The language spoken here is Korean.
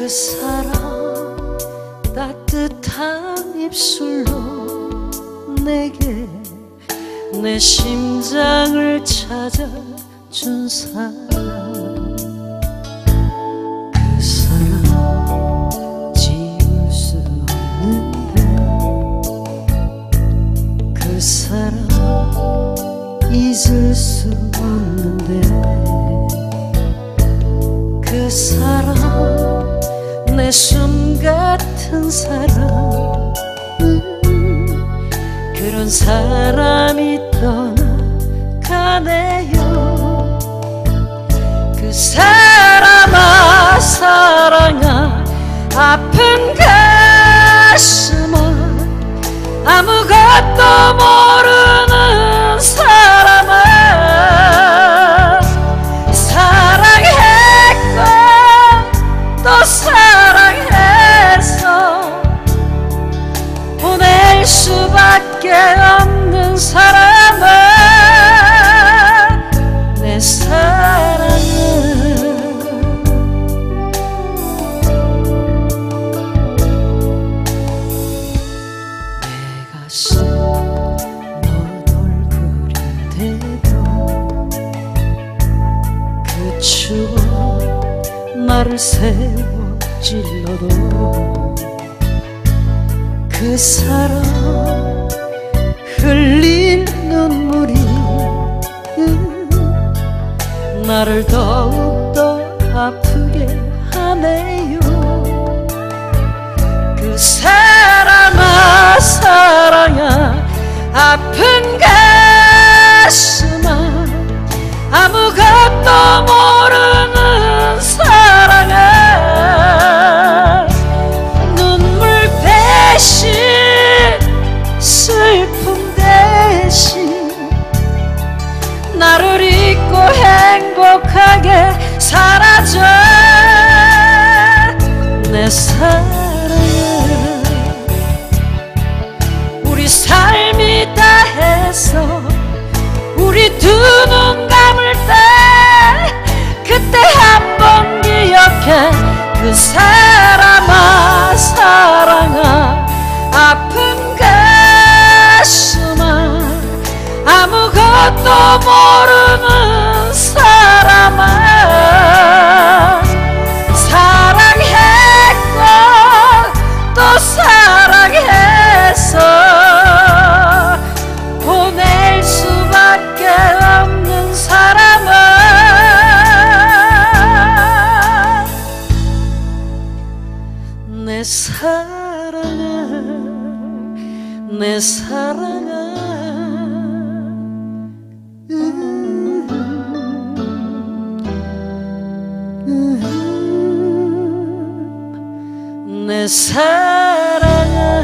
그 사람 따뜻한 입술로 내게 내 심장을 찾아준 사람, 그 사람 지울 수 없는데, 그 사람 잊을 수 없는데, 그 사람 내 숨 같은 사람, 그런 사람이 떠나가네요. 그 사람아 사랑아 아픈 가슴아 아무것도 모르는 사람아 사랑했고 또 사랑해서 보낼 수밖에 없는 사람아 내 사랑은 내가 쓴 넌 얼굴인데도 그 추억 나를 세워 찔러도 그 사람 흘린 눈물이 나를 더욱더 아프게 하네요. 그 사람아 사랑아 아픈 가슴아 아무것도 모르는 사랑아 눈물 대신 슬픔 대신 나를 잊고 행복하게 살아줘 내 사랑아. 우리 삶이 다해서 우리 두 눈 감을 때 그때 한 번 기억해 그 사람아 사랑아 아픈 가슴아 아무것도 모르는 사람아 사랑했고 또 사랑해서 보낼 수밖에 없는 사람아 내 사랑아 내 사랑아 내 사랑아